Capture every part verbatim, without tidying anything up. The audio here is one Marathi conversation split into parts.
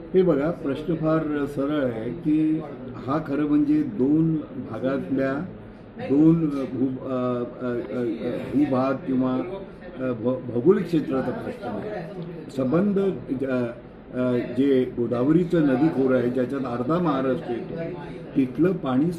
हे बघा, प्रश्न फार सरळ आहे की हा खरं म्हणजे दोन भागातल्या दोन भू अ, अ, अ, अ, भूभाग किंवा अ, भ भौगोलिक क्षेत्राचा प्रश्न आहे. संबंध ज- अ, जे गोदावरीचं नदी खोरं आहे ज्याच्यात अर्धा महाराष्ट्र येतो, तिथलं पाणी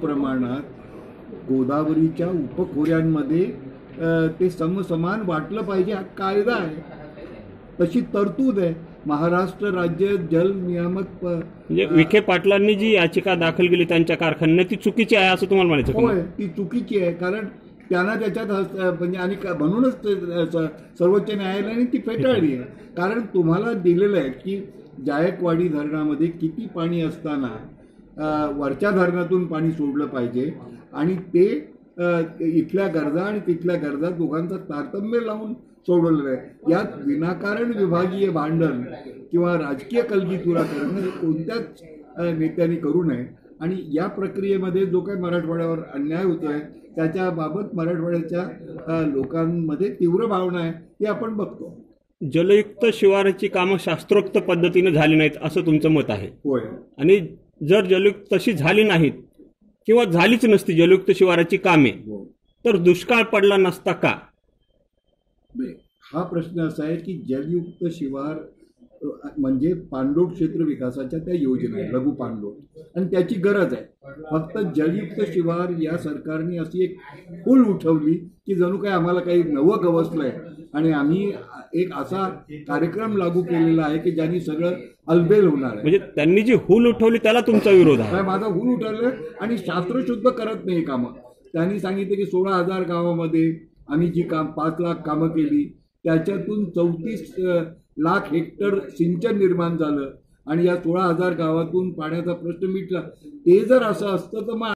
समप्रमाणात गोदावरीच्या उपखोऱ्यांमध्ये अ, ते समसमान वाटलं पाहिजे, हा कायदा आहे. तशी तरतूद आहे. महाराष्ट्र राज्य जल नियामक प- म्हणजे विखे पाटलांनी जी याचिका दाखल केली त्यांच्या कारखान्याने ती चुकीची आहे असं तुम्हाला म्हणायचं का? होय, ती चुकीची आहे. कारण त्यांना त्याच्यात हस्त- म्हणजे आणि का- म्हणूनच ते स- सर्वोच्च न्यायालयाने ती फेटाळली आहे. कारण तुम्हाला दिलेलं आहे की जायकवाडी धरणामध्ये किती पाणी असताना अ, वरच्या धरणातून पाणी सोडलं पाहिजे आणि ते अ, इथल्या गरजा आणि तिथल्या गरजा दोघांचं तारतम्य लावून सोडवलेलं आहे. यात विनाकारण विभागीय भांडण किंवा राजकीय कलगीतुरा करणं हे कोणत्याच अ, नेत्यांनी करू नये. आणि या प्रक्रियेमध्ये जो काही मराठवाड्यावर अन्याय होतोय त्याच्याबाबत मराठवाड्याच्या अ, लोकांमध्ये तीव्र भावना आहे, हे आपण बघतो. जलयुक्त शिवाराची कामं शास्त्रोक्त पद्धतीने झाली नाहीत असं तुमचं मत आहे. होय. आणि जर जलयुक्त तशी झाली नाहीत किंवा झालीच नसती जलयुक्त शिवाराची कामे, हो. तर दुष्काळ पडला नसता का? नाही, हा प्रश्न असा आहे की जलयुक्त शिवार अ, म्हणजे पाणलोट क्षेत्र विकासाच्या त्या योजना आहे, लघु पाणलोट, आणि त्याची गरज आहे. फक्त जलयुक्त शिवार या सरकारने अशी एक फूल उठवली की जणू काही आम्हाला काही नवं गवसलंय आणि आम्ही एक असा कार्यक्रम लागू केलेला आहे की ज्यांनी सगळं अलबेल होणार आहे. म्हणजे त्यांनी जी हूल उठवली त्याला तुमचा विरोध आहे. काय माझा हूल उठवलं आणि शास्त्रशुद्ध करत नाही कामं. त्यांनी सांगितलं की सोळा हजार गावामध्ये आम्ही जी काम पाच लाख कामं केली त्याच्यातून चौतीस लाख हेक्टर सिंचन निर्माण झालं आणि या सोळा हजार गावातून पाण्याचा प्रश्न मिटला. ते जर असं असतं तर मग